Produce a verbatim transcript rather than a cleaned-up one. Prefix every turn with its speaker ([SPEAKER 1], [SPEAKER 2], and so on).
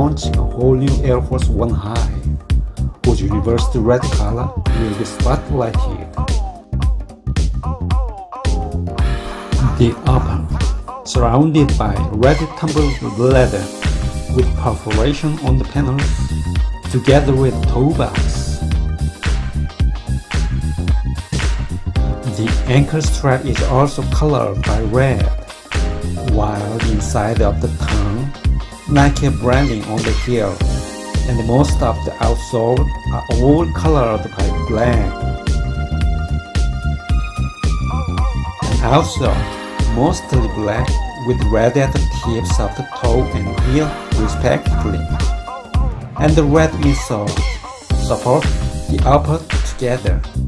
[SPEAKER 1] launching a whole new Air Force One High, whose reversed red color will be spotlighted. The upper, surrounded by red tumbled leather with perforation on the panels, together with toe box. The ankle strap is also colored by red, while the inside of the tongue, like a branding on the heel, and most of the outsole are all colored by black. And also, mostly black with red at the tips of the toe and heel respectively. And the red insole support the upper together.